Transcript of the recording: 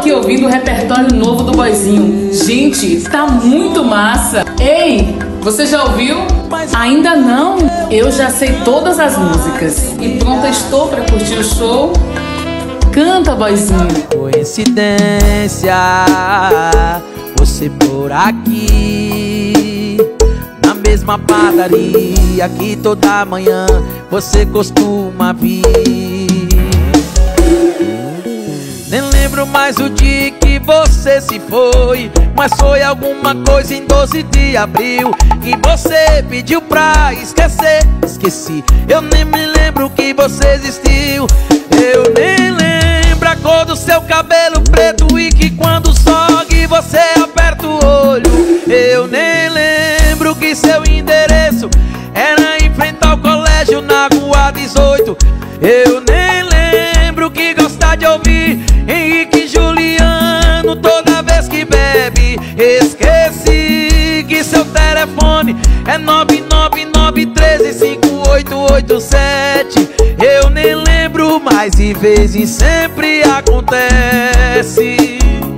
aqui ouvindo o repertório novo do Boyzinho. Gente, tá muito massa. Ei, você já ouviu? Ainda não? Eu já sei todas as músicas e pronta estou para curtir o show. Canta, Boyzinho. Coincidência, você por aqui, na mesma padaria que toda manhã você costuma vir. Nem lembro mais o dia que você se foi, mas foi alguma coisa em 12 de abril que você pediu pra esquecer. Esqueci, eu nem me lembro que você existiu. Eu nem lembro a cor do seu cabelo preto e que quando sobe você aperta o olho. Eu nem lembro que seu endereço era em frente ao colégio na rua 18. Eu nem lembro que gosta de ouvir Henrique e Juliano toda vez que bebe. Esqueci que seu telefone é 999135887. Eu nem lembro, mas de vez em sempre acontece.